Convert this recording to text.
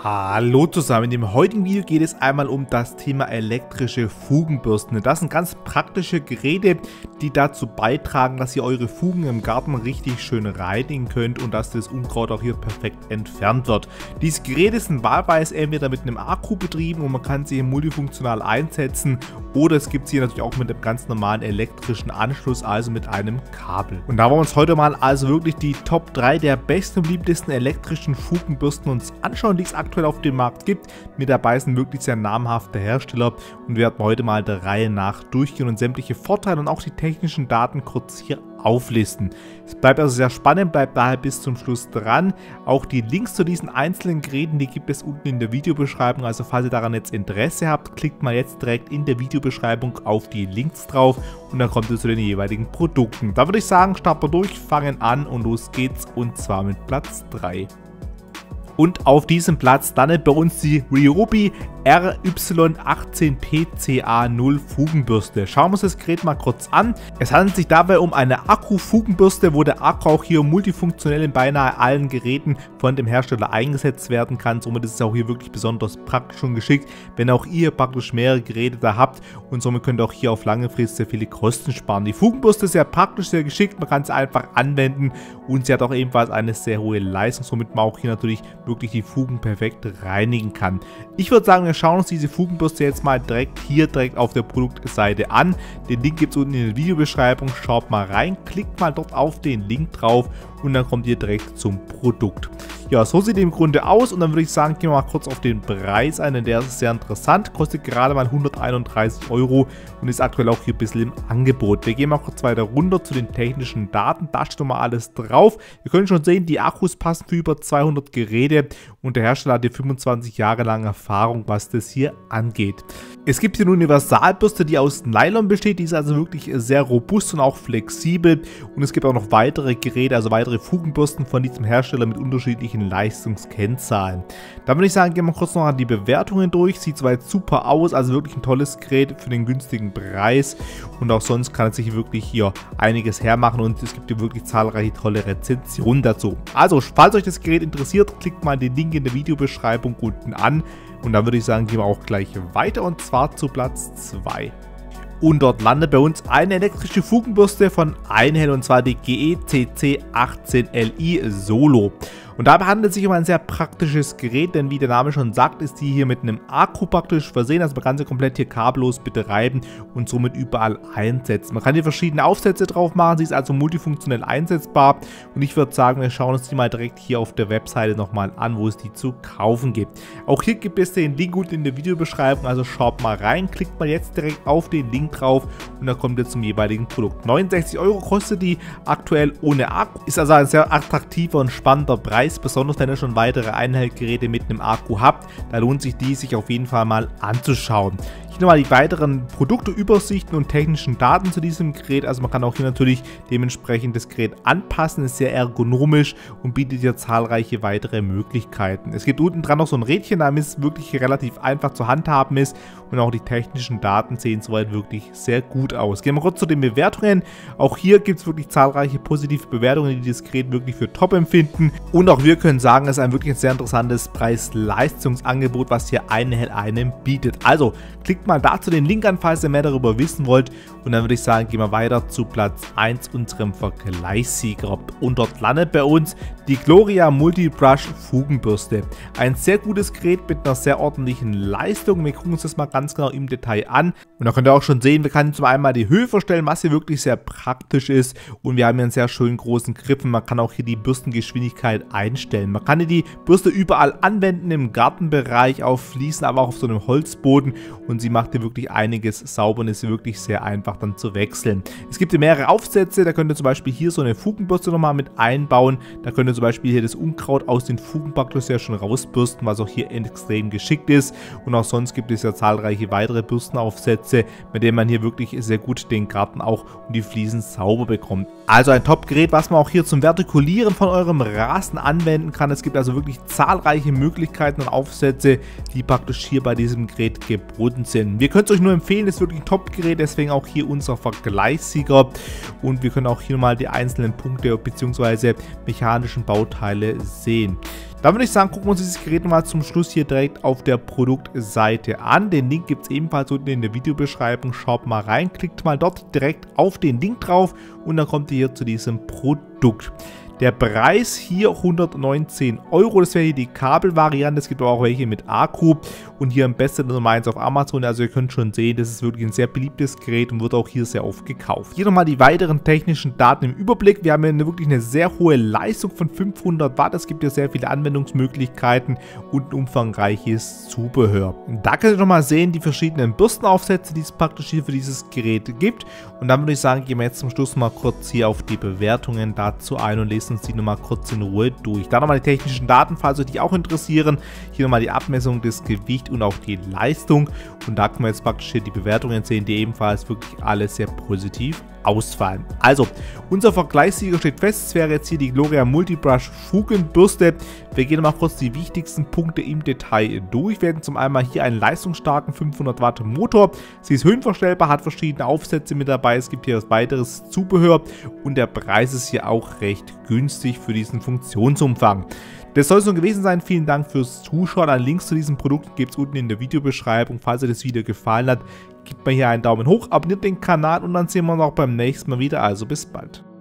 Hallo zusammen, in dem heutigen Video geht es einmal um das Thema elektrische Fugenbürsten. Das sind ganz praktische Geräte, die dazu beitragen, dass ihr eure Fugen im Garten richtig schön reinigen könnt und dass das Unkraut auch hier perfekt entfernt wird. Diese Geräte sind wahlweise entweder mit einem Akku betrieben und man kann sie multifunktional einsetzen, oder es gibt sie natürlich auch mit einem ganz normalen elektrischen Anschluss, also mit einem Kabel. Und da wollen wir uns heute mal also wirklich die Top 3 der besten und beliebtesten elektrischen Fugenbürsten uns anschauen, die es aktuell auf dem Markt gibt. Mit dabei sind wirklich sehr namhafte Hersteller und wir werden heute mal der Reihe nach durchgehen und sämtliche Vorteile und auch die technischen Daten kurz hier auflisten. Es bleibt also sehr spannend, bleibt daher bis zum Schluss dran. Auch die Links zu diesen einzelnen Geräten, die gibt es unten in der Videobeschreibung, also falls ihr daran jetzt Interesse habt, klickt mal jetzt direkt in der Videobeschreibung auf die Links drauf und dann kommt ihr zu den jeweiligen Produkten. Da würde ich sagen, starten wir durch, fangen an und los geht's, und zwar mit Platz 3. Und auf diesem Platz landet bei uns die Ryobi RY18PCA0 Fugenbürste. Schauen wir uns das Gerät mal kurz an. Es handelt sich dabei um eine Akku-Fugenbürste, wo der Akku auch hier multifunktionell in beinahe allen Geräten von dem Hersteller eingesetzt werden kann. Somit ist es auch hier wirklich besonders praktisch und geschickt, wenn auch ihr praktisch mehrere Geräte da habt, und somit könnt ihr auch hier auf lange Frist sehr viele Kosten sparen. Die Fugenbürste ist sehr praktisch, sehr geschickt, man kann sie einfach anwenden und sie hat auch ebenfalls eine sehr hohe Leistung, somit man auch hier natürlich wirklich die Fugen perfekt reinigen kann. Ich würde sagen, wir schauen uns diese Fugenbürste jetzt mal direkt auf der Produktseite an. Den Link gibt es unten in der Videobeschreibung. Schaut mal rein, klickt mal dort auf den Link drauf und dann kommt ihr direkt zum Produkt. Ja, so sieht die im Grunde aus, und dann würde ich sagen, gehen wir mal kurz auf den Preis ein, denn der ist sehr interessant. Kostet gerade mal 131 € und ist aktuell auch hier ein bisschen im Angebot. Wir gehen mal kurz weiter runter zu den technischen Daten. Da steht nochmal alles drauf. Ihr könnt schon sehen, die Akkus passen für über 200 Geräte und der Hersteller hat hier 25 Jahre lang Erfahrung, was das hier angeht. Es gibt hier eine Universalbürste, die aus Nylon besteht. Die ist also wirklich sehr robust und auch flexibel, und es gibt auch noch weitere Geräte, also weitere Fugenbürsten von diesem Hersteller mit unterschiedlichen Leistungskennzahlen. Da würde ich sagen, gehen wir kurz noch an die Bewertungen durch. Sieht soweit super aus, also wirklich ein tolles Gerät für den günstigen Preis, und auch sonst kann es sich wirklich hier einiges hermachen, und es gibt hier wirklich zahlreiche tolle Rezensionen dazu. Also, falls euch das Gerät interessiert, klickt mal den Link in der Videobeschreibung unten an, und dann würde ich sagen, gehen wir auch gleich weiter, und zwar zu Platz 2. Und dort landet bei uns eine elektrische Fugenbürste von Einhell, und zwar die GE-CC18Li Solo. Und dabei handelt es sich um ein sehr praktisches Gerät, denn wie der Name schon sagt, ist die hier mit einem Akku praktisch versehen. Also man kann sie komplett hier kabellos betreiben und somit überall einsetzen. Man kann hier verschiedene Aufsätze drauf machen, sie ist also multifunktionell einsetzbar. Und ich würde sagen, wir schauen uns die mal direkt hier auf der Webseite nochmal an, wo es die zu kaufen gibt. Auch hier gibt es den Link unten in der Videobeschreibung, also schaut mal rein, klickt mal jetzt direkt auf den Link drauf und dann kommt ihr zum jeweiligen Produkt. 69 € kostet die aktuell ohne Akku, ist also ein sehr attraktiver und spannender Preis. Besonders wenn ihr schon weitere Einheitgeräte mit einem Akku habt, da lohnt sich die sich auf jeden Fall mal anzuschauen. Hier nochmal die weiteren Produkteübersichten und technischen Daten zu diesem Gerät. Also man kann auch hier natürlich dementsprechend das Gerät anpassen, ist sehr ergonomisch und bietet hier zahlreiche weitere Möglichkeiten. Es gibt unten dran noch so ein Rädchen, damit es wirklich relativ einfach zu handhaben ist, und auch die technischen Daten sehen soweit wirklich sehr gut aus. Gehen wir kurz zu den Bewertungen. Auch hier gibt es wirklich zahlreiche positive Bewertungen, die das Gerät wirklich für top empfinden, und auch wir können sagen, es ist wirklich ein sehr interessantes Preis-Leistungsangebot, was hier Einhell einem bietet. Also klickt mal dazu den Link an, falls ihr mehr darüber wissen wollt, und dann würde ich sagen, gehen wir weiter zu Platz 1, unserem Vergleichssieger, und dort landet bei uns die Gloria Multi-Brush Fugenbürste. Ein sehr gutes Gerät mit einer sehr ordentlichen Leistung. Wir gucken uns das mal ganz genau im Detail an, und da könnt ihr auch schon sehen, wir können zum einen mal die Höhe verstellen, was hier wirklich sehr praktisch ist, und wir haben hier einen sehr schönen großen Griff, und man kann auch hier die Bürstengeschwindigkeit einstellen. Man kann hier die Bürste überall anwenden, im Gartenbereich, auf Fliesen, aber auch auf so einem Holzboden, und sie macht hier wirklich einiges sauber und ist wirklich sehr einfach dann zu wechseln. Es gibt hier mehrere Aufsätze, da könnt ihr zum Beispiel hier so eine Fugenbürste nochmal mit einbauen, da könnt ihr zum Beispiel hier das Unkraut aus den Fugen praktisch sehr schön rausbürsten, was auch hier extrem geschickt ist, und auch sonst gibt es ja zahlreiche weitere Bürstenaufsätze, mit denen man hier wirklich sehr gut den Garten auch und die Fliesen sauber bekommt. Also ein Top-Gerät, was man auch hier zum Vertikulieren von eurem Rasen anwenden kann. Es gibt also wirklich zahlreiche Möglichkeiten und Aufsätze, die praktisch hier bei diesem Gerät geboten sind. empfehlen. Wir können es euch nur empfehlen, ist wirklich ein Top-Gerät, deswegen auch hier unser Vergleichssieger. Und wir können auch hier mal die einzelnen Punkte bzw. mechanischen Bauteile sehen. Dann würde ich sagen, gucken wir uns dieses Gerät mal zum Schluss hier direkt auf der Produktseite an. Den Link gibt es ebenfalls unten in der Videobeschreibung. Schaut mal rein, klickt mal dort direkt auf den Link drauf und dann kommt ihr hier zu diesem Produkt. Der Preis hier 119 €, das wäre hier die Kabelvariante, es gibt aber auch welche mit Akku und hier am besten Nummer 1 auf Amazon, also ihr könnt schon sehen, das ist wirklich ein sehr beliebtes Gerät und wird auch hier sehr oft gekauft. Hier nochmal die weiteren technischen Daten im Überblick, wir haben hier wirklich eine sehr hohe Leistung von 500 Watt, es gibt hier sehr viele Anwendungsmöglichkeiten und umfangreiches Zubehör. Und da könnt ihr nochmal sehen, die verschiedenen Bürstenaufsätze, die es praktisch hier für dieses Gerät gibt und dann würde ich sagen, gehen wir jetzt zum Schluss mal kurz hier auf die Bewertungen dazu ein und lesen uns die nochmal kurz in Ruhe durch. Dann nochmal die technischen Daten, falls euch die auch interessieren. Hier nochmal die Abmessung des Gewichts und auch die Leistung. Und da können wir jetzt praktisch hier die Bewertungen sehen, die ebenfalls wirklich alle sehr positiv ausfallen. Also, unser Vergleichssieger steht fest. Es wäre jetzt hier die Gloria Multibrush Fugenbürste. Wir gehen mal kurz die wichtigsten Punkte im Detail durch. Wir werden zum einen hier einen leistungsstarken 500 Watt Motor. Sie ist höhenverstellbar, hat verschiedene Aufsätze mit dabei. Es gibt hier weiteres Zubehör und der Preis ist hier auch recht günstig für diesen Funktionsumfang. Das soll es nun gewesen sein. Vielen Dank fürs Zuschauen. Alle Links zu diesem Produkt gibt es unten in der Videobeschreibung. Falls euch das Video gefallen hat, gebt mir hier einen Daumen hoch, abonniert den Kanal und dann sehen wir uns auch beim nächsten Mal wieder. Also bis bald.